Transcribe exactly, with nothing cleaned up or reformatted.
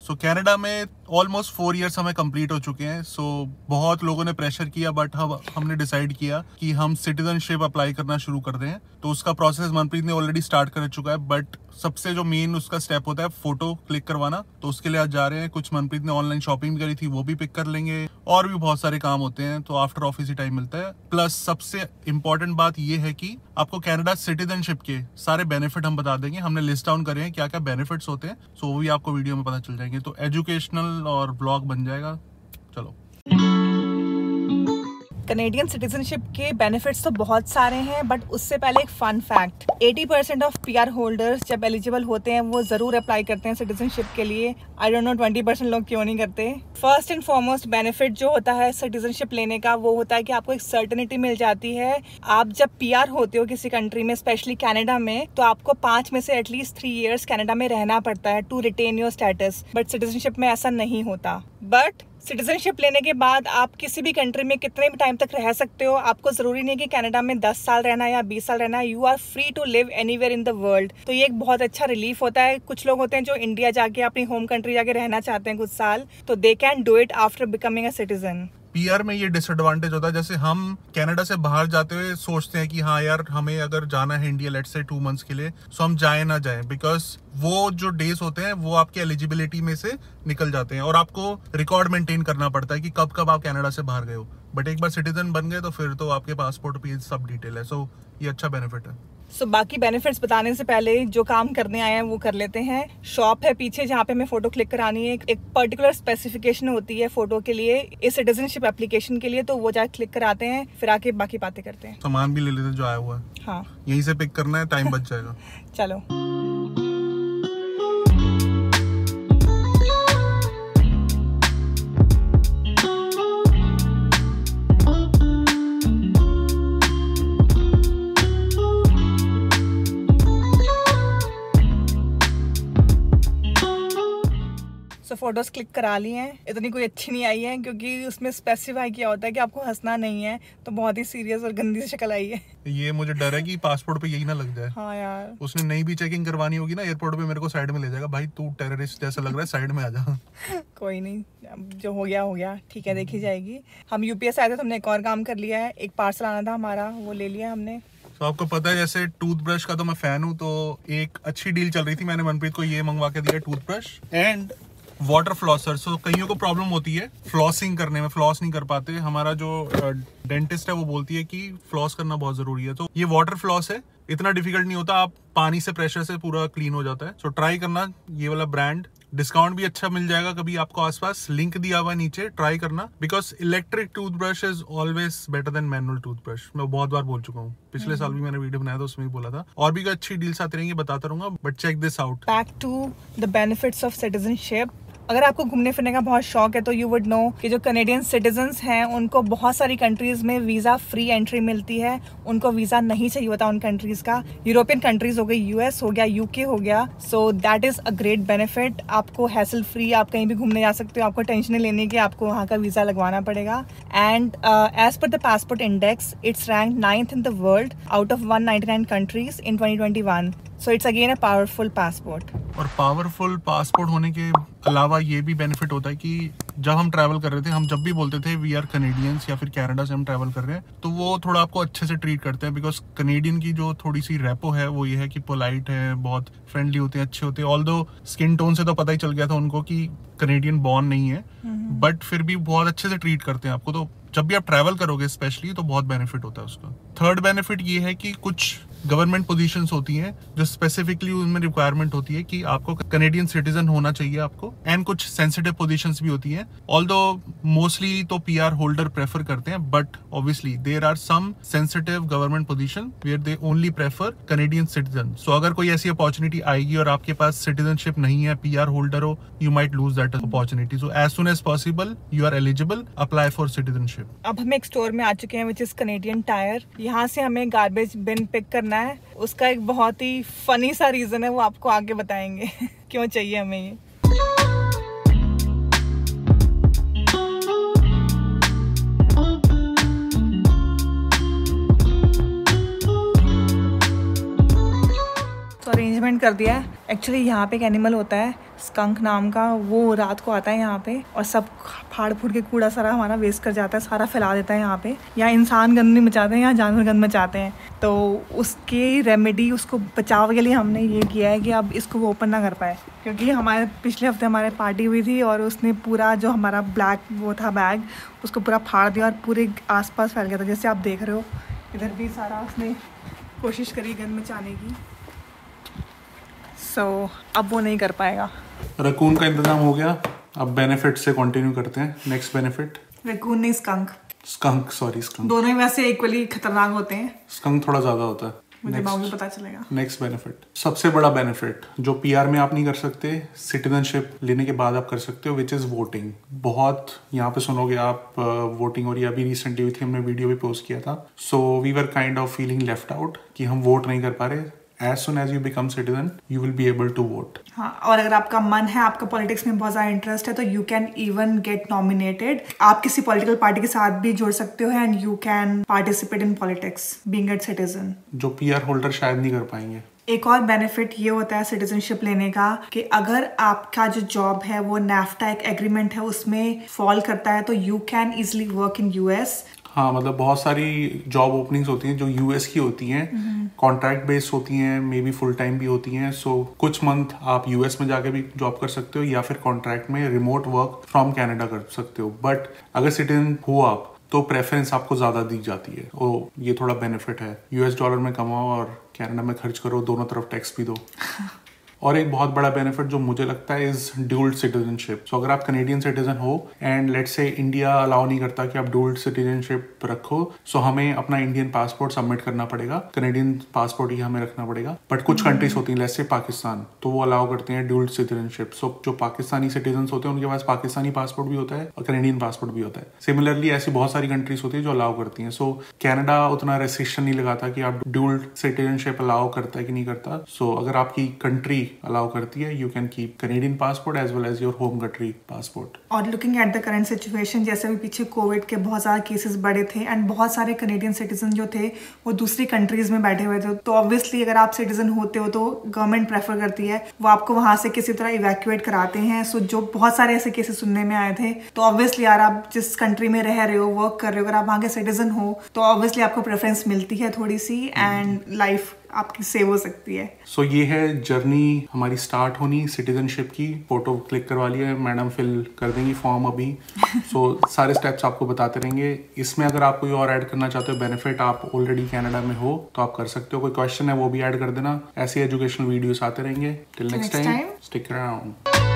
सो so, Canada में almost four years हमें complete हो चुके हैं. सो so, बहुत लोगों ने प्रेशर किया, बट हम हमने डिसाइड किया कि हम सिटीजनशिप अप्लाई करना शुरू कर दें. तो उसका प्रोसेस मनप्रीत ने ऑलरेडी स्टार्ट कर चुका है, बट सबसे जो मेन उसका स्टेप होता है फोटो क्लिक करवाना. तो उसके लिए आज जा रहे हैं. कुछ मनप्रीत ने ऑनलाइन शॉपिंग भी करी थी, वो भी पिक कर लेंगे. और भी बहुत सारे काम होते हैं, तो आफ्टर ऑफिस ही टाइम मिलता है. प्लस सबसे इम्पोर्टेंट बात ये है कि आपको कनाडा सिटीजनशिप के सारे बेनिफिट हम बता देंगे. हमने लिस्ट डाउन करे हैं क्या क्या बेनिफिट्स होते हैं. सो वो भी आपको वीडियो में पता चल जाएंगे. तो एजुकेशनल और ब्लॉग बन जाएगा. चलो. कनेडियन सिटीजनशिप के बेनिफिट्स तो बहुत सारे हैं, बट उससे पहले एक फन फैक्ट. अस्सी परसेंट ऑफ पीआर होल्डर्स जब एलिजिबल होते हैं वो जरूर अप्लाई करते हैं सिटीजनशिप के लिए. I don't know twenty percent लोग क्यों नहीं करते. फर्स्ट एंड फॉरमोस्ट बेनिफिट जो होता है सिटीजनशिप लेने का वो होता है कि आपको एक सर्टेनिटी मिल जाती है. आप जब पीआर होते हो किसी कंट्री में, स्पेशली कनाडा में, तो आपको पांच में से एटलीस्ट थ्री इयर्स कनाडा में रहना पड़ता है to retain your status. But citizenship में ऐसा नहीं होता. बट सिटीजनशिप लेने के बाद आप किसी भी कंट्री में कितने भी टाइम तक रह सकते हो. आपको जरूरी नहीं कि कनाडा में दस साल रहना है या बीस साल रहना है. You are free to live anywhere in the world. तो ये एक बहुत अच्छा रिलीफ होता है. कुछ लोग होते हैं जो इंडिया जाके अपनी होम कंट्री जाके रहना चाहते हैं कुछ साल, तो they can do it after becoming a citizen. PR में ये डिसएडवांटेज होता है, जैसे हम कनाडा से बाहर जाते हुए सोचते हैं कि हाँ यार हमें अगर जाना है India let's say two months के लिए, सो हम जाए ना जाए, बिकॉज वो जो डेज होते हैं वो आपके एलिजिबिलिटी में से निकल जाते हैं और आपको रिकॉर्ड मेंटेन करना पड़ता है कि कब कब आप कनाडा से बाहर गए हो. बट एक बार सिटीजन बन गए तो फिर तो आपके पासपोर्ट पे सब डिटेल है. सो ये अच्छा बेनिफिट है. सो so, बाकी बेनिफिट्स बताने से पहले जो काम करने आए हैं वो कर लेते हैं. शॉप है पीछे जहाँ पे हमें फोटो क्लिक करानी है. एक पर्टिकुलर स्पेसिफिकेशन होती है फोटो के लिए, इस सिटीजनशिप एप्लीकेशन के लिए, तो वो जाके क्लिक कराते हैं. फिर आके बाकी बातें करते हैं. सामान भी ले लेते हैं जो आया हुआ है. हाँ, यहीं से पिक करना है, टाइम बच जाएगा. चलो. सो फोटोज क्लिक करा ली हैं. इतनी कोई अच्छी नहीं आई है क्योंकि उसमें स्पेसिफाई किया होता है कि आपको हंसना नहीं है, तो बहुत ही सीरियस और गंदी सी शक्ल आई है. ये मुझे डर है कि पासपोर्ट पे यही ना लग जाए. हाँ यार, उसने नई भी चेकिंग करवानी होगी ना एयरपोर्ट पे, मेरे को साइड में ले जाएगा. भाई तू टेररिस्ट जैसा लग रहा है, साइड में आ जा. कोई नहीं, जो हो गया हो गया, ठीक है, देखी जाएगी. हम यूपीएस आए थे तो हमने एक और काम कर लिया है. एक पार्सल आना था हमारा, वो ले लिया हमने. तो आपको पता है जैसे टूथब्रश का तो मैं फैन हूँ, तो एक अच्छी डील चल रही थी. मैंने मनप्रीत को ये मंगवा के दिया, toothbrush and water flosser. So कईयों को प्रॉब्लम होती है फ्लॉसिंग करने में, फ्लॉस नहीं कर पाते. हमारा जो डेंटिस्ट है वो बोलती है कि फ्लॉस करना बहुत जरूरी है. तो ये वाटर फ्लॉस है, इतना डिफिकल्ट नहीं होता. आप पानी से, प्रेशर से पूरा क्लीन हो जाता है. सो ट्राई करना ये वाला ब्रांड. डिस्काउंट भी अच्छा मिल जाएगा कभी आपको आसपास. लिंक दिया हुआ नीचे, ट्राई करना. Because electric toothbrush is always better than manual toothbrush. मैं बहुत बार बोल चुका हूँ. पिछले साल भी मैंने वीडियो बनाया था, उसमें भी बोला था. और भी अच्छी डील्स आती रहेंगी, बताता रहूंगा. But check this out. Back to the benefits of citizenship. अगर आपको घूमने फिरने का बहुत शौक है तो यू वुड नो कि जो कनेडियन सिटीजन्स हैं उनको बहुत सारी कंट्रीज में वीजा फ्री एंट्री मिलती है. उनको वीजा नहीं चाहिए होता उन कंट्रीज का. यूरोपियन कंट्रीज हो गई, यूएस हो गया, यूके हो गया. So that is a great benefit. आपको हैसल फ्री आप कहीं भी घूमने जा सकते हो. आपको टेंशन नहीं लेने की आपको वहाँ का वीजा लगवाना पड़ेगा. And as per the passport index it's rank ninth in the world out of one ninety nine countries in twenty twenty one. So it's again a powerful passport. और पावरफुल पासपोर्ट होने के अलावा ये भी benefit होता है कि जब हम ट्रैवल कर रहे थे, हम जब भी बोलते थे वी आर कनेडियंस या फिर कनाडा से हम ट्रैवल कर रहे हैं, तो वो थोड़ा आपको अच्छे से ट्रीट करते हैं. बिकॉज कनेडियन की जो थोड़ी सी रेपो है वो ये है कि पोलाइट है, बहुत फ्रेंडली होते हैं, अच्छे होते हैं. ऑल्दो स्किन टोन से तो पता ही चल गया था उनको कि कनेडियन बॉर्न नहीं है, बट फिर भी बहुत अच्छे से ट्रीट करते हैं आपको. तो जब भी आप ट्रैवल करोगे स्पेशली तो बहुत बेनिफिट होता है उसका. थर्ड बेनिफिट ये है कि कुछ गवर्नमेंट पोजीशंस होती हैं जो स्पेसिफिकली उनमें रिक्वायरमेंट होती है कि आपको कनेडियन सिटीजन होना चाहिए आपको. एंड कुछ सेंसिटिव पोजीशंस भी होती हैं. ऑल्दो मोस्टली तो पीआर होल्डर प्रेफर करते हैं, but obviously there are some sensitive government position where they only prefer Canadian citizen. So अगर कोई ऐसी अपॉर्चुनिटी आएगी और आपके पास सिटीजनशिप नहीं है, पीआर होल्डर हो, you might lose that opportunity. So as soon as possible you are eligible, apply for citizenship. अब हम एक स्टोर में आ चुके हैं विच इज कनेडियन टायर. यहाँ से हमें गार्बेज बिन पिक करना है. उसका एक बहुत ही फनी सा रीजन है, वो आपको आगे बताएंगे क्यों चाहिए हमें ये. तो अरेंजमेंट कर दिया है। एक्चुअली यहाँ पे एक एनिमल होता है स्कंक नाम का, वो रात को आता है यहाँ पे और सब फाड़ फूड़ के कूड़ा सारा हमारा वेस्ट कर जाता है, सारा फैला देता है यहाँ पे। यहाँ इंसान गंद नहीं मचाते हैं, यहाँ जानवर गंद मचाते हैं। तो उसकी रेमेडी, उसको बचाव के लिए हमने ये किया है कि अब इसको वो ओपन ना कर पाए, क्योंकि हमारे पिछले हफ्ते हमारे पार्टी हुई थी और उसने पूरा जो हमारा ब्लैक वो था बैग, उसको पूरा फाड़ दिया और पूरे आसपास फैल गया था। जैसे आप देख रहे हो इधर भी सारा उसने कोशिश करी गंद मचाने की। सो so, अब वो नहीं कर पाएगा। रकून का इंतजाम हो गया, अब बेनिफिट से कंटिन्यू करते हैं। नेक्स्ट बेनिफिट, रकून नहीं स्कंक, स्कंक सॉरी स्कंक, दोनों ही वैसे इक्वली खतरनाक होते हैं। स्कंक थोड़ा ज्यादा होता है, मुझे बाद में पता चलेगा। नेक्स्ट बेनिफिट, सबसे बड़ा बेनिफिट जो पीआर में आप नहीं कर सकते, सिटीजनशिप लेने के बाद आप कर सकते हो, विच इज वोटिंग। बहुत यहाँ पे सुनोगे आप वोटिंग, और ये अभी रिसेंटली हुई थी, हमने वीडियो भी पोस्ट किया था। So we were kind of feeling left out कि हम वोट नहीं कर पा रहे। As soon as you become citizen, you will be able to vote. हाँ, और अगर आपका मन है, आपका पॉलिटिक्स में बहुत ज़्यादा इंटरेस्ट है, तो you can even get nominated. आप किसी पॉलिटिकल पार्टी के साथ भी जुड़ सकते हो and you can participate in politics being a citizen, जो पीआर होल्डर शायद नहीं कर पाएंगे। एक और बेनिफिट ये होता है सिटीजनशिप लेने का कि अगर आपका जो जॉब है वो नैफ्टा एक एग्रीमेंट है उसमें फॉल करता है, तो you can easily work in US. हाँ, मतलब बहुत सारी जॉब ओपनिंग्स होती हैं जो यूएस की होती हैं, कॉन्ट्रैक्ट बेस्ड होती हैं, मे बी फुल टाइम भी होती हैं। सो so, कुछ मंथ आप यूएस में जाके भी जॉब कर सकते हो या फिर कॉन्ट्रैक्ट में रिमोट वर्क फ्रॉम कनाडा कर सकते हो। बट अगर सिटीजन हो आप तो प्रेफरेंस आपको ज्यादा दी जाती है। ओ, ये थोड़ा बेनिफिट है। यूएस डॉलर में कमाओ और कनाडा में खर्च करो, दोनों तरफ टैक्स भी दो। और एक बहुत बड़ा बेनिफिट जो मुझे लगता है इज ड्यूल सिटीजनशिप। सो अगर आप कनेडियन सिटीजन हो and let's say India allow नहीं करता कि आप ड्यूल सिटीजनशिप रखो, सो हमें अपना इंडियन पासपोर्ट सबमिट करना पड़ेगा, कनेडियन पासपोर्ट ही हमें रखना पड़ेगा। बट कुछ कंट्रीज होती हैं, लेट्स से पाकिस्तान, तो वो अलाउ करते हैं ड्यूल सिटीजनशिप। सो जो पाकिस्तानी सिटीजन होते हैं उनके पास पाकिस्तानी पासपोर्ट भी होता है और कनेडियन पासपोर्ट भी होता है। सिमिलरली ऐसी बहुत सारी कंट्रीज होती है जो अलाउ करती हैं। सो कैनेडा उतना रेस्ट्रिक्शन नहीं लगाता कि आप ड्यूल सिटीजनशिप अलाउ करता है कि नहीं करता। सो अगर आपकी कंट्री अलाउ करती है, you can keep Canadian passport as well as your home country passport. और looking at the current situation, जैसे भी पीछे कोविड के बहुत सारे केसेस बढ़े थे एंड बहुत सारे कनेडियन सिटीजन जो थे वो दूसरी कंट्रीज में बैठे हुए थे, तो ऑब्वियसली अगर आप सिटीजन होते हो तो गवर्नमेंट प्रेफर करती है वो आपको वहां से किसी तरह इवैक्यूएट कराते हैं। सो जो बहुत सारे ऐसे केसेस सुनने में आए थे, तो ऑब्वियसली यार आप जिस कंट्री में रह रहे हो, वर्क कर रहे हो, अगर आप वहां के सिटीजन हो तो ऑब्वियसली आपको प्रेफरेंस मिलती है थोड़ी सी एंड लाइफ आपकी सेव हो सकती है। सो so, ये है जर्नी हमारी स्टार्ट होनी सिटीजनशिप की। फोटो क्लिक करवा लिया है, मैडम फिल कर देंगी फॉर्म अभी। सो so, सारे स्टेप्स आपको बताते रहेंगे। इसमें अगर आप कोई और ऐड करना चाहते हो बेनिफिट, आप ऑलरेडी कनाडा में हो तो आप कर सकते हो। कोई क्वेश्चन है वो भी ऐड कर देना। ऐसे एजुकेशनल वीडियोस आते रहेंगे। Till next time, stick around.